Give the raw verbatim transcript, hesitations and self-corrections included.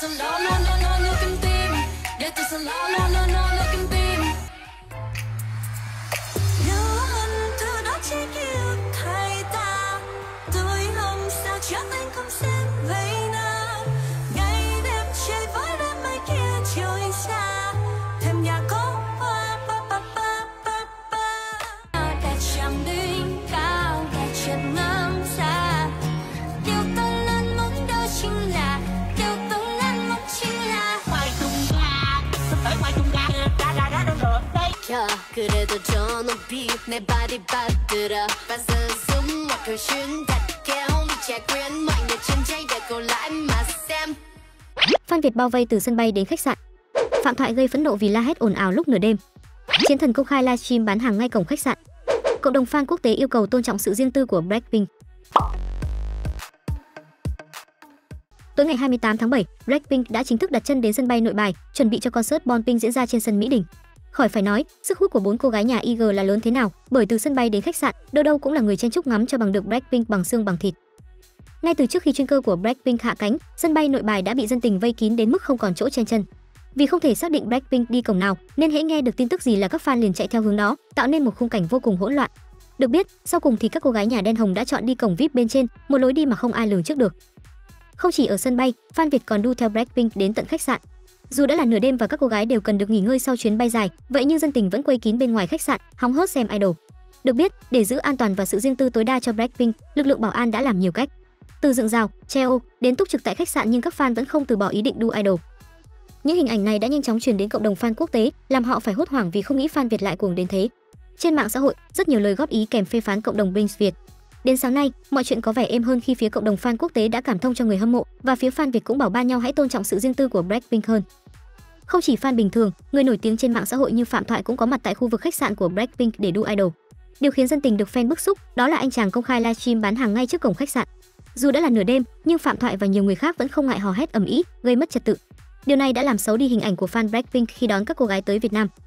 sân đó no no no no kim tim, để từ sân đó no no no no kim tim. Nhớ hơn từ đó chỉ kêu thay ta, tôi không sao cho anh không xem vậy nào. Ngày đêm chơi với đám mây kia trôi xa, thêm nhà có hoa ba ba ba ba ba. Đã chẳng đỉnh cao, đã chẳng ngắm xa. Điều tôi luôn muốn đó chính là, điều tôi luôn muốn chính là ngoài tung ra, sắp tới ngoài tung ra, ra ra ra đâu rồi đây. 그래도 저 높이 내 발이 받들어 반선 숨 막혀 쉰 닿게 미쳐 quyền mạnh để chân chạy để cô lại mà xem. Fan Việt bao vây từ sân bay đến khách sạn. Phạm Thoại gây phẫn nộ vì la hét ồn ào lúc nửa đêm. Chiến thần công khai livestream bán hàng ngay cổng khách sạn. Cộng đồng fan quốc tế yêu cầu tôn trọng sự riêng tư của Blackpink. Tối ngày hai mươi tám tháng bảy, Blackpink đã chính thức đặt chân đến sân bay Nội Bài, chuẩn bị cho concert Born Pink diễn ra trên sân Mỹ Đình. Khỏi phải nói, sức hút của bốn cô gái nhà i giê là lớn thế nào, bởi từ sân bay đến khách sạn, đâu đâu cũng là người chen chúc ngắm cho bằng được Blackpink bằng xương bằng thịt. Ngay từ trước khi chuyên cơ của Blackpink hạ cánh, sân bay Nội Bài đã bị dân tình vây kín đến mức không còn chỗ chen chân. Vì không thể xác định Blackpink đi cổng nào, nên hễ nghe được tin tức gì là các fan liền chạy theo hướng đó, tạo nên một khung cảnh vô cùng hỗn loạn. Được biết, sau cùng thì các cô gái nhà đen hồng đã chọn đi cổng vi ai pi bên trên, một lối đi mà không ai lường trước được. Không chỉ ở sân bay, fan Việt còn đu theo Blackpink đến tận khách sạn. Dù đã là nửa đêm và các cô gái đều cần được nghỉ ngơi sau chuyến bay dài, vậy nhưng dân tình vẫn quây kín bên ngoài khách sạn, hóng hớt xem idol. Được biết, để giữ an toàn và sự riêng tư tối đa cho Blackpink, lực lượng bảo an đã làm nhiều cách. Từ dựng rào, treo đến túc trực tại khách sạn nhưng các fan vẫn không từ bỏ ý định đu idol. Những hình ảnh này đã nhanh chóng truyền đến cộng đồng fan quốc tế, làm họ phải hốt hoảng vì không nghĩ fan Việt lại cuồng đến thế. Trên mạng xã hội, rất nhiều lời góp ý kèm phê phán cộng đồng Prince Việt. Đến sáng nay, mọi chuyện có vẻ êm hơn khi phía cộng đồng fan quốc tế đã cảm thông cho người hâm mộ và phía fan Việt cũng bảo ban nhau hãy tôn trọng sự riêng tư của Blackpink hơn. Không chỉ fan bình thường, người nổi tiếng trên mạng xã hội như Phạm Thoại cũng có mặt tại khu vực khách sạn của Blackpink để đu idol. Điều khiến dân tình được fan bức xúc, đó là anh chàng công khai livestream bán hàng ngay trước cổng khách sạn. Dù đã là nửa đêm, nhưng Phạm Thoại và nhiều người khác vẫn không ngại hò hét ầm ĩ, gây mất trật tự. Điều này đã làm xấu đi hình ảnh của fan Blackpink khi đón các cô gái tới Việt Nam.